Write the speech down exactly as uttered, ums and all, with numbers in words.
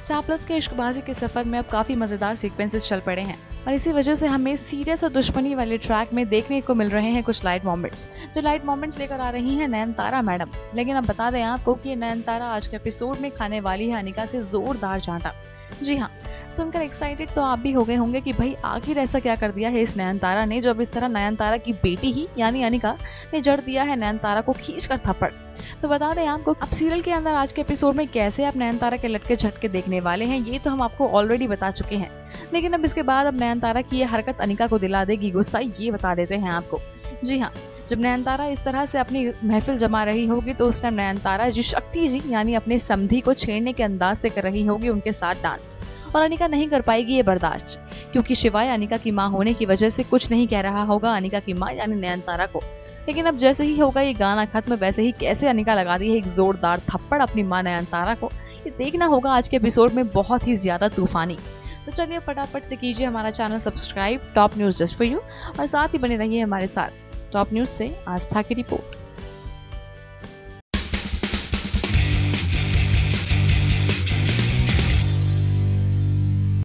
Star plus के इश्कबाजी के सफर में अब काफी मजेदार सीक्वेंसेस चल पड़े हैं और इसी वजह से हमें सीरियस और दुश्मनी वाले ट्रैक में देखने को मिल रहे हैं कुछ लाइट मोमेंट्स। जो लाइट मोमेंट्स लेकर आ रही हैं नयनतारा मैडम। लेकिन अब बता दें आपको कि नयनतारा आज के एपिसोड में खाने वाली है अनिका से जोरदार चांटा। जी हाँ, सुनकर एक्साइटेड तो आप भी हो गए होंगे कि भाई आखिर ऐसा क्या कर दिया है इस नयनतारा ने जो अब इस तरह नयनतारा की बेटी ही यानी अनिका ने जड़ दिया है नयनतारा को खींचकर थप्पड़। तो बता दें आपको अब सीरियल के अंदर आज के एपिसोड में कैसे आप नयनतारा के लटके झटके देखने वाले हैं ये तो हम आपको ऑलरेडी बता चुके हैं। लेकिन अब इसके बाद अब नयनतारा की ये हरकत अनिका को दिला देगी गुस्सा, ये बता देते हैं आपको। जी हाँ, जब नयनतारा इस तरह से अपनी महफिल जमा रही होगी तो उस टाइम नयनतारा जी शक्ति जी यानी अपने समधी को छेड़ने के अंदाज से कर रही होगी उनके साथ डांस। और अनिका नहीं कर पाएगी ये बर्दाश्त, क्योंकि शिवाय अनिका की माँ होने की वजह से कुछ नहीं कह रहा होगा अनिका की माँ यानी नयनतारा को। लेकिन अब जैसे ही होगा ये गाना खत्म वैसे ही कैसे अनिका लगा दी है एक जोरदार थप्पड़ अपनी माँ नयनतारा को, ये देखना होगा आज के एपिसोड में बहुत ही ज्यादा तूफानी। तो चलिए फटाफट से कीजिए हमारा channel subscribe top news just for you और साथ ही बने रहिए हमारे साथ। टॉप न्यूज से आस्था की रिपोर्ट।